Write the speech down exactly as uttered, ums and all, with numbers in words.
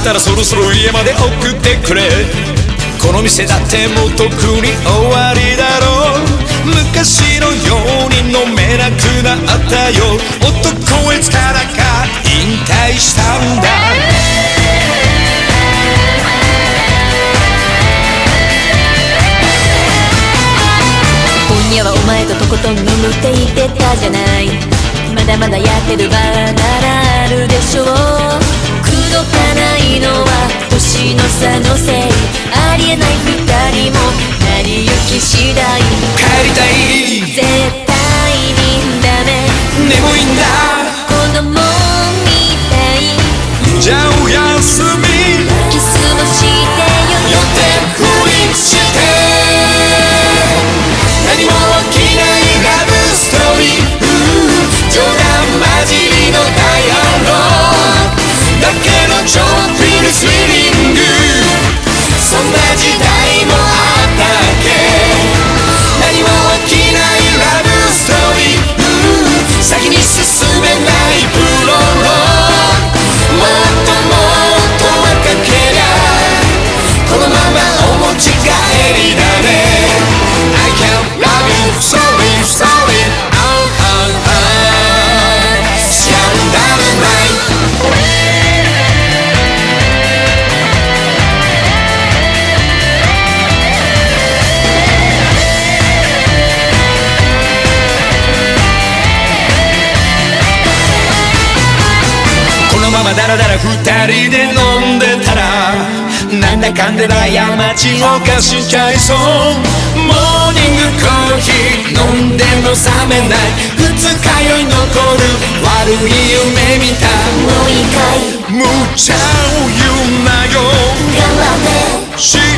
けたらそろそろ家まで送ってくれ。この店だってもう特に終わりだろう。昔のように飲めなくなったよ。男へつからか引退したんだ。 今夜はお前ととことん眠っていてたじゃない。まだまだやってるバーならあるでしょう。口説かないのは年の差のせい。ありえない二人も成り行き次第。 帰りたい絶対にダメ。 眠いんだ子供みたい。 じゃあおやすみ。 キスもしてよ。 寄ってふりして何も起きないラブストーリー。冗談交じりのダイアログだけのちょっぴりスリリング。そんな時代もあったっけ。何も起きないラブストーリー。先に進めないプロローグ。もっともっと若けりゃこのままお持ち帰りだね。I can't love you, sorry, sorry, oh, oh, oh. シャンダルナイト。このままダラダラ二人で飲んでたらなんだかんだな過ちを犯しちゃいそう。モーニングコーヒー飲んでも冷めない。二日酔い残る悪い夢見た。 もういいかい。 無茶を言うなよ。 頑張って。